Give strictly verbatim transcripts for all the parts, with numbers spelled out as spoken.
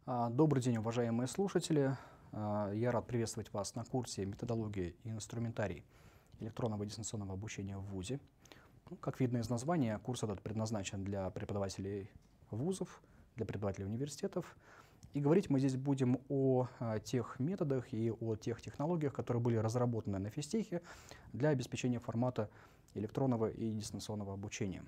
А, Добрый день, уважаемые слушатели. А, Я рад приветствовать вас на курсе «Методология и инструментарий электронного и дистанционного обучения в ВУЗе». Ну, как видно из названия, курс этот предназначен для преподавателей вузов, для преподавателей университетов. И говорить мы здесь будем о а, тех методах и о тех технологиях, которые были разработаны на физтехе для обеспечения формата электронного и дистанционного обучения.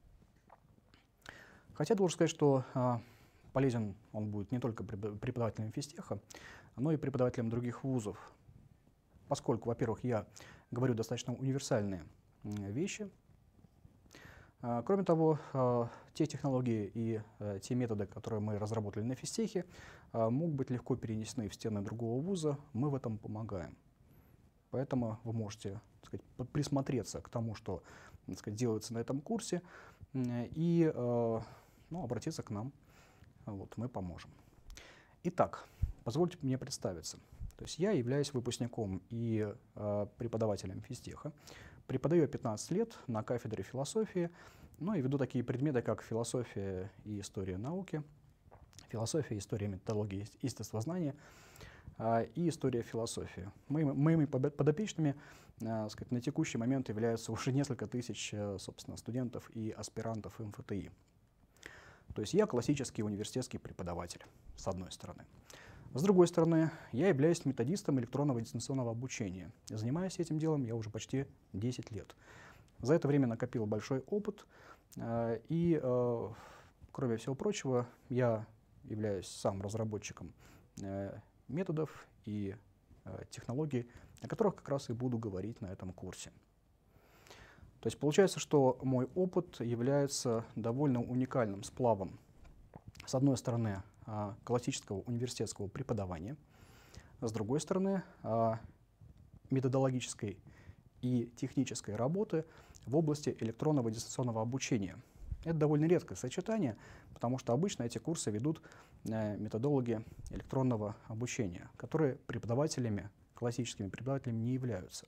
Хотя должен сказать, что а, полезен он будет не только преподавателям физтеха, но и преподавателям других вузов, поскольку, во-первых, я говорю достаточно универсальные вещи. А, Кроме того, а, те технологии и а, те методы, которые мы разработали на физтехе, а, могут быть легко перенесены в стены другого вуза, мы в этом помогаем. Поэтому вы можете, так сказать, присмотреться к тому, что, так сказать, делается на этом курсе, и а, ну, обратиться к нам. Вот, мы поможем. Итак, позвольте мне представиться. То есть я являюсь выпускником и э, преподавателем физтеха. Преподаю я пятнадцать лет на кафедре философии, ну и веду такие предметы, как философия и история науки, философия, история методологии и естествознания э, и история философии. Моими, моими подопечными э, сказать, на текущий момент являются уже несколько тысяч э, собственно, студентов и аспирантов эм эф тэ и. То есть я классический университетский преподаватель, с одной стороны. С другой стороны, я являюсь методистом электронного и дистанционного обучения. Занимаюсь этим делом я уже почти десять лет. За это время накопил большой опыт, э, и, э, кроме всего прочего, я являюсь сам разработчиком э, методов и э, технологий, о которых как раз и буду говорить на этом курсе. То есть получается, что мой опыт является довольно уникальным сплавом, с одной стороны, классического университетского преподавания, с другой стороны, методологической и технической работы в области электронного и дистанционного обучения. Это довольно редкое сочетание, потому что обычно эти курсы ведут методологи электронного обучения, которые преподавателями, классическими преподавателями не являются.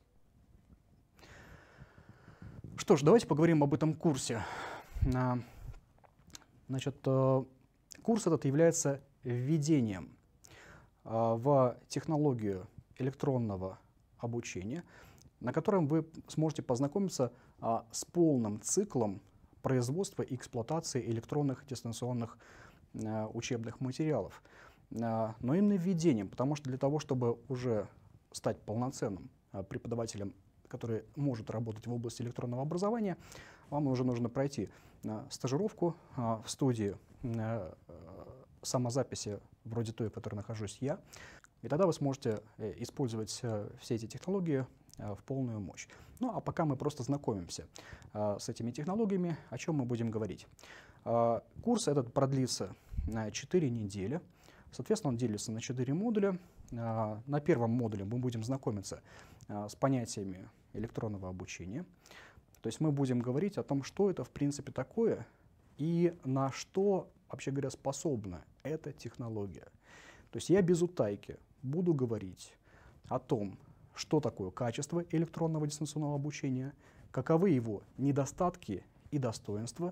Что ж, давайте поговорим об этом курсе. Значит, курс этот является введением в технологию электронного обучения, на котором вы сможете познакомиться с полным циклом производства и эксплуатации электронных дистанционных учебных материалов. Но именно введением, потому что для того, чтобы уже стать полноценным преподавателем, который может работать в области электронного образования, вам уже нужно пройти э, стажировку э, в студии э, самозаписи, вроде той, в которой нахожусь я, и тогда вы сможете э, использовать э, все эти технологии э, в полную мощь. Ну а пока мы просто знакомимся э, с этими технологиями, о чем мы будем говорить. Э, курс этот продлится на четыре недели. Соответственно, он делится на четыре модуля. На первом модуле мы будем знакомиться с понятиями электронного обучения. То есть мы будем говорить о том, что это в принципе такое и на что, вообще говоря, способна эта технология. То есть я без утайки буду говорить о том, что такое качество электронного дистанционного обучения, каковы его недостатки и достоинства.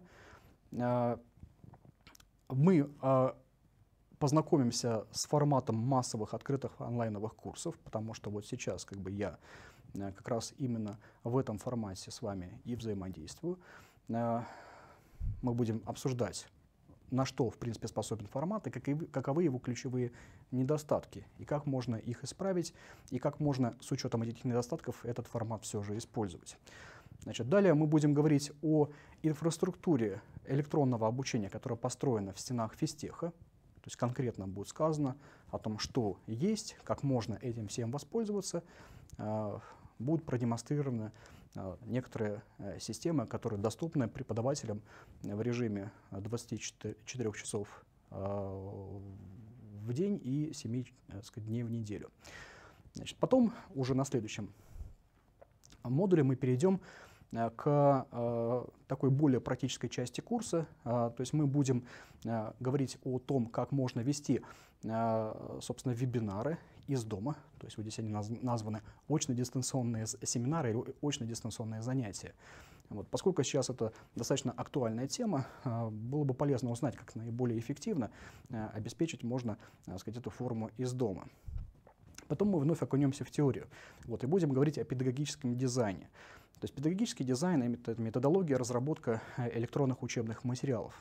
Мы познакомимся с форматом массовых открытых онлайновых курсов, потому что вот сейчас как бы я как раз именно в этом формате с вами и взаимодействую. Мы будем обсуждать, на что в принципе способен формат, и каковы его ключевые недостатки, и как можно их исправить, и как можно с учетом этих недостатков этот формат все же использовать. Значит, далее мы будем говорить о инфраструктуре электронного обучения, которая построена в стенах физтеха. То есть конкретно будет сказано о том, что есть, как можно этим всем воспользоваться. Э, будут продемонстрированы э, некоторые э, системы, которые доступны преподавателям в режиме двадцати четырёх часов э, в день и семи э, сказать, дней в неделю. Значит, потом уже на следующем модуле мы перейдем к э, такой более практической части курса. Э, то есть мы будем э, говорить о том, как можно вести э, собственно, вебинары из дома. То есть вот здесь они наз названы очно-дистанционные семинары или очно-дистанционные занятия. Вот, поскольку сейчас это достаточно актуальная тема, было бы полезно узнать, как наиболее эффективно обеспечить можно, так сказать, эту форму из дома. Потом мы вновь окунемся в теорию, вот, и будем говорить о педагогическом дизайне. То есть педагогический дизайн — это методология, разработка электронных учебных материалов.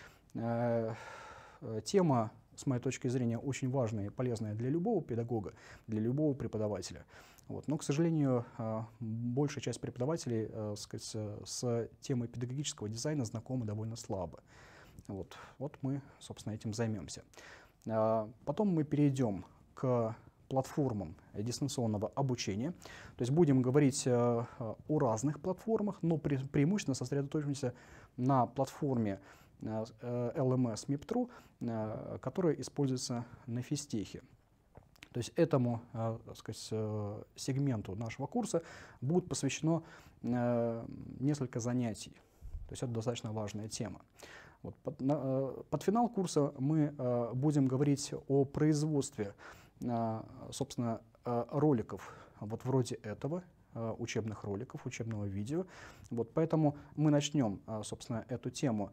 Тема, с моей точки зрения, очень важная и полезная для любого педагога, для любого преподавателя. Вот. Но, к сожалению, большая часть преподавателей, сказать, с темой педагогического дизайна знакомы довольно слабо. Вот. Вот мы, собственно, этим займемся. Потом мы перейдем к платформам дистанционного обучения. То есть будем говорить о разных платформах, но пре преимущественно сосредоточимся на платформе эл эм эс миптру, которая используется на физтехе. То есть этому, так сказать, сегменту нашего курса будет посвящено несколько занятий. То есть это достаточно важная тема. Вот, под, на, под финал курса мы будем говорить о производстве, собственно, роликов вот вроде этого, учебных роликов, учебного видео. Вот, поэтому мы начнем, собственно, эту тему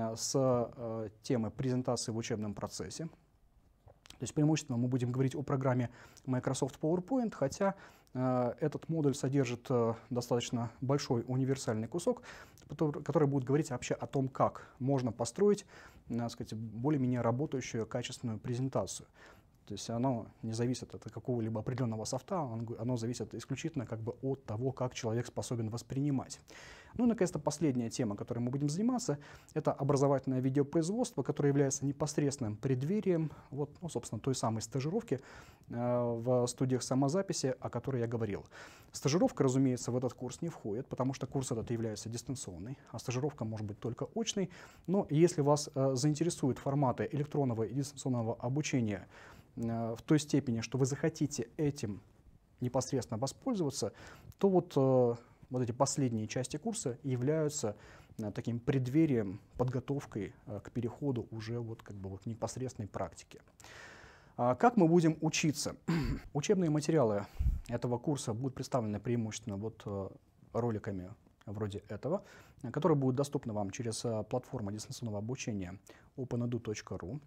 с темы презентации в учебном процессе. То есть преимущественно мы будем говорить о программе Microsoft PowerPoint, хотя э, этот модуль содержит э, достаточно большой универсальный кусок, который, который будет говорить вообще о том, как можно построить, э, сказать, более-менее работающую качественную презентацию. То есть оно не зависит от какого-либо определенного софта, оно зависит исключительно как бы от того, как человек способен воспринимать. Ну и, наконец-то, последняя тема, которой мы будем заниматься, это образовательное видеопроизводство, которое является непосредственным преддверием, вот, ну, собственно, той самой стажировки э, в студиях самозаписи, о которой я говорил. Стажировка, разумеется, в этот курс не входит, потому что курс этот является дистанционный, а стажировка может быть только очной. Но если вас э, заинтересуют форматы электронного и дистанционного обучения э, в той степени, что вы захотите этим непосредственно воспользоваться, то вот э, Вот эти последние части курса являются а, таким преддверием, подготовкой а, к переходу уже вот, как бы, вот, к непосредственной практике. А, как мы будем учиться? Учебные материалы этого курса будут представлены преимущественно вот, а, роликами вроде этого, а, которые будут доступны вам через а, платформу дистанционного обучения опенеду точка ру,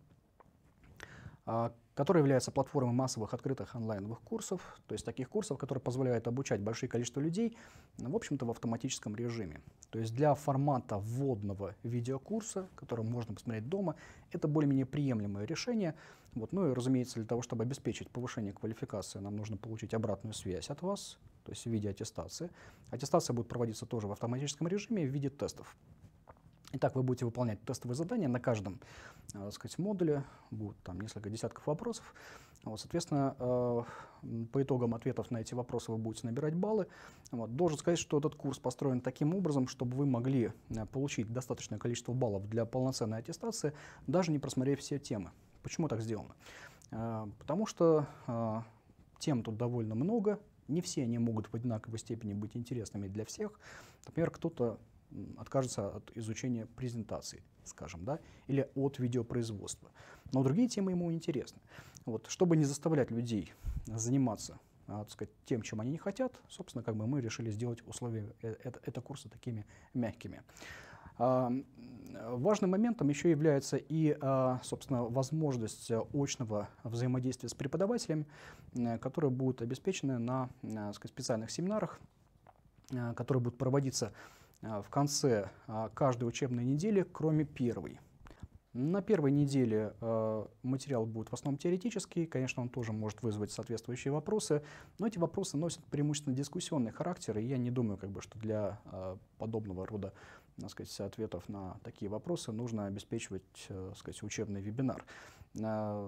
а, которая является платформой массовых открытых онлайновых курсов, то есть таких курсов, которые позволяют обучать большое количество людей, в общем-то, в автоматическом режиме. То есть для формата вводного видеокурса, который можно посмотреть дома, это более-менее приемлемое решение. Вот. Ну и, разумеется, для того, чтобы обеспечить повышение квалификации, нам нужно получить обратную связь от вас, то есть в виде аттестации. Аттестация будет проводиться тоже в автоматическом режиме в виде тестов. Итак, вы будете выполнять тестовые задания на каждом, так сказать, модуле, будет там несколько десятков вопросов. Вот, соответственно, э, по итогам ответов на эти вопросы вы будете набирать баллы. Вот. Должен сказать, что этот курс построен таким образом, чтобы вы могли э, получить достаточное количество баллов для полноценной аттестации, даже не просмотрев все темы. Почему так сделано? Э, потому что э, тем тут довольно много, не все они могут в одинаковой степени быть интересными для всех. Например, кто-то откажется от изучения презентации, скажем, да, или от видеопроизводства. Но другие темы ему интересны. Вот, чтобы не заставлять людей заниматься, так сказать, тем, чем они не хотят, собственно, как бы мы решили сделать условия этого это курса такими мягкими. А, важным моментом еще является и, а, собственно, возможность очного взаимодействия с преподавателем, которая будет обеспечена на, на сказать, специальных семинарах, которые будут проводиться в конце каждой учебной недели, кроме первой. На первой неделе э, материал будет в основном теоретический, конечно, он тоже может вызвать соответствующие вопросы, но эти вопросы носят преимущественно дискуссионный характер, и я не думаю, как бы, что для э, подобного рода, так сказать, ответов на такие вопросы нужно обеспечивать, э, так сказать, учебный вебинар. Э,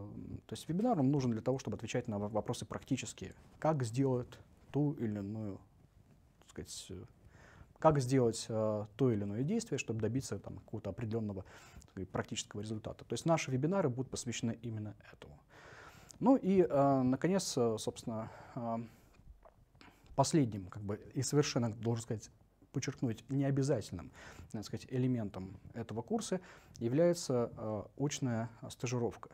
то есть вебинар он нужен для того, чтобы отвечать на вопросы практические. Как сделать ту или иную, так сказать, как сделать э, то или иное действие, чтобы добиться там, какого-то определенного сказать, практического результата. То есть наши вебинары будут посвящены именно этому. Ну и, э, наконец, собственно, э, последним, как бы, и совершенно, должен сказать, подчеркнуть, необязательным, так сказать, элементом этого курса является э, очная стажировка.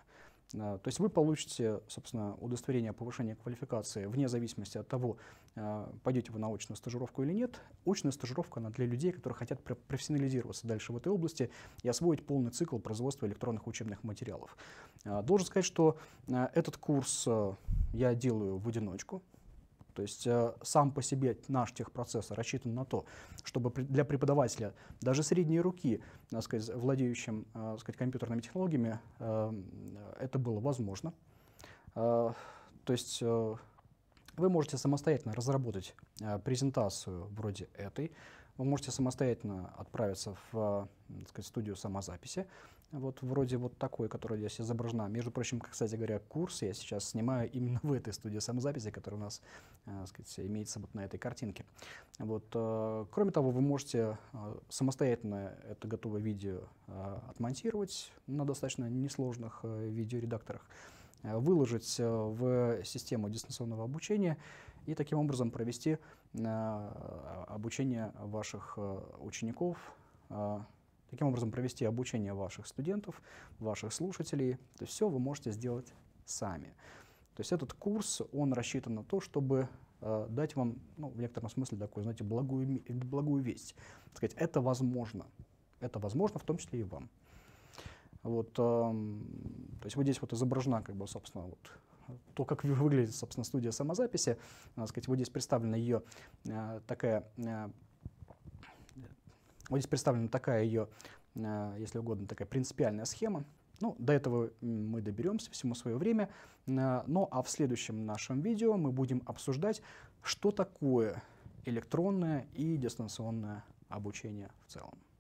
То есть вы получите, собственно, удостоверение о повышении квалификации вне зависимости от того, пойдете вы на очную стажировку или нет. Очная стажировка она для людей, которые хотят профессионализироваться дальше в этой области и освоить полный цикл производства электронных учебных материалов. Должен сказать, что этот курс я делаю в одиночку. То есть э, сам по себе наш техпроцесс рассчитан на то, чтобы при, для преподавателя даже средней руки, так сказать, владеющим э, так сказать, компьютерными технологиями, э, это было возможно. Э, то есть э, вы можете самостоятельно разработать э, презентацию вроде этой, вы можете самостоятельно отправиться в так сказать, студию самозаписи, вот вроде вот такой, которая здесь изображена. Между прочим, кстати говоря, курс я сейчас снимаю именно в этой студии самозаписи, которая у нас э, сказать, имеется вот на этой картинке. Вот, э, кроме того, вы можете э, самостоятельно это готовое видео э, отмонтировать на достаточно несложных э, видеоредакторах, э, выложить э, в систему дистанционного обучения и таким образом провести э, обучение ваших э, учеников, э, таким образом провести обучение ваших студентов, ваших слушателей. То есть все вы можете сделать сами. То есть этот курс, он рассчитан на то, чтобы э, дать вам, ну, в некотором смысле, такую, знаете, благую, благую весть. Так сказать, это возможно. Это возможно, в том числе и вам. Вот, э, то есть вот здесь вот изображена, как бы, собственно, вот, то, как выглядит, собственно, студия самозаписи. Так сказать, вот здесь представлена ее э, такая... Э, Вот здесь представлена такая ее, если угодно, такая принципиальная схема. Ну, до этого мы доберемся, всему свое время. Ну, а в следующем нашем видео мы будем обсуждать, что такое электронное и дистанционное обучение в целом.